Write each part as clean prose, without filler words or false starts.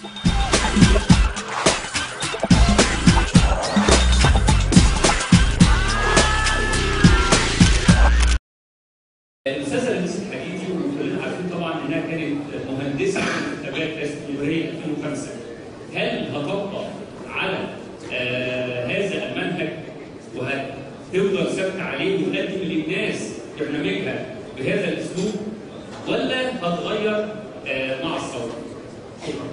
الاستاذه لميس الحديدي وكلنا عارفين طبعا انها كانت مهندسه في انتخابات الجمهوريه 2005. هل هتبقى على هذا المنهج وهتفضل ثابته عليه وتقدم للناس برنامجها بهذا الاسلوب ولا هتغير مع الثوره؟ شكرا.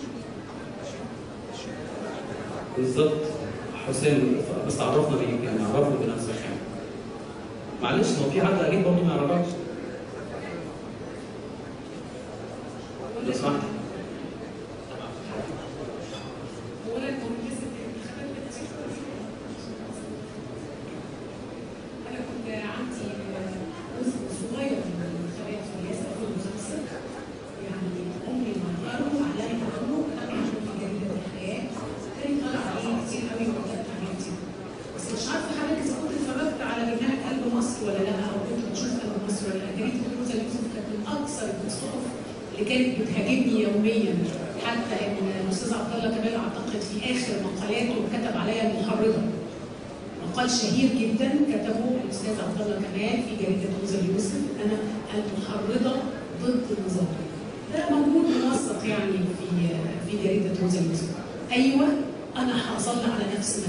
بالظبط حسام، بس عرفنا بيه، يعني عرفنا بنفسك يعني. معلش هو في حد قريب برضه ما يعرفكش؟ لو سمحت. أنا كنت عندي جزء صغير من الانتخابات في رئاسة 2005، يعني عمري ما قروا عليا عنه في جريدة الحياة، كان طالع عليه كتير قوي وكتبت عليه كتير. بس مش عارفة حضرتك إذا كنت اتفرجت على برنامج قلب مصر ولا لا، أو كنت بتشوف قلب مصر ولا لا. جريدة روزا يوسف كانت من أكثر الصحف اللي كانت بتهاجمني يوميا، حتى إن الأستاذ عبد الله كمال أعتقد في آخر مقالاته كتب عليا المحرضة. مقال شهير جدا كتبه الاستاذ عبد الله كمال في جريده روزا يوسف، انا المحرضه ضد النظام. ده موجود موثق يعني في جريده روزا يوسف. ايوه انا هظل على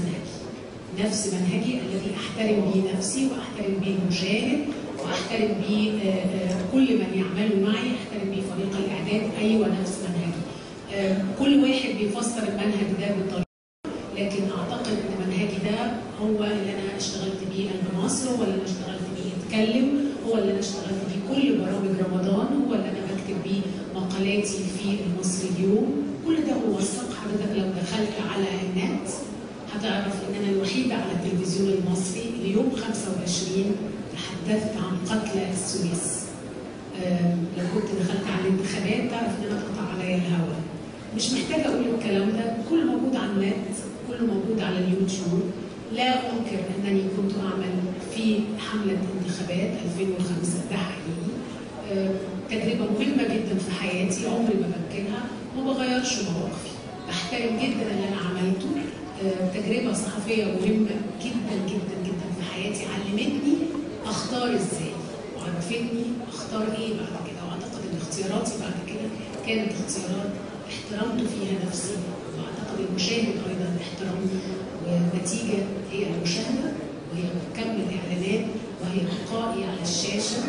نفس منهجي الذي احترم به نفسي واحترم به المشاهد واحترم به كل من يعمل معي، احترم به فريق الاعداد. ايوه نفس منهجي. كل واحد بيفسر المنهج ده بطريقه، لكن اعتقد ان منهجي ده هو اللي انا اشتغلت بيه قلب مصر، هو اللي انا اشتغلت بيه اتكلم، هو اللي انا اشتغلت بيه كل برامج رمضان، هو اللي انا بكتب بيه مقالاتي في المصري اليوم. كل ده موثق. حضرتك لو دخلت على النت هتعرف ان انا الوحيده على التلفزيون المصري اللي يوم 25 تحدثت عن قتلى السويس. لو كنت دخلت على الانتخابات تعرف ان انا اتقطع عليا الهوا. مش محتاجه اقول الكلام ده، كله موجود على النت، كله موجود على اليوتيوب. لا انكر انني كنت اعمل في حمله انتخابات 2005، ده حقيقي. تجربه مهمه جدا في حياتي، عمري ما بنكرها، ما بغيرش مواقفي، بحترم جدا اللي انا عملته. تجربه صحفيه مهمه جدا جدا جدا في حياتي، علمتني اختار ازاي وعرفتني اختار ايه بعد كده. واعتقد ان اختياراتي بعد كده كانت اختيارات احترمت فيها نفسي، واعتقد المشاهد ايضا احترمني. والنتيجه هي المشاهده، وهي مكمل اعلانات، وهي بقائي على الشاشه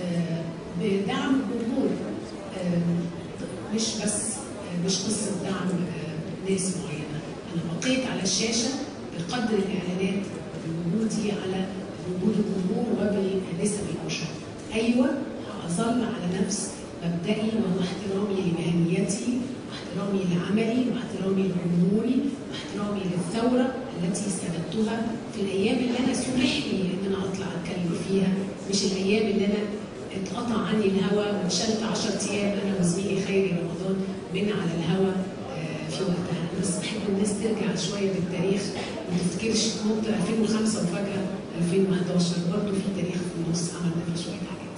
بدعم الجمهور. مش قصه دعم ناس معينه. انا بقيت على الشاشه بقدر الاعلانات وبوجودي على وجود الجمهور وبنسب المشاهده. ايوه هظل على نفس مبدئي، وهو احترامي لمهنيتي واحترامي لعملي واحترامي لجمهوري واحترامي للثوره التي سندتها في الايام اللي انا سمح لي ان انا اطلع اتكلم فيها، مش الايام اللي انا اتقطع عني الهواء واتشلت 10 ايام انا وزميلي خيري رمضان من على الهواء في وقتها. بس بحب الناس ترجع شويه بالتاريخ، ما تفتكرش تنط 2005 وفجاه 2011، برضه في تاريخ في النص عملنا فيه شويه حاجات.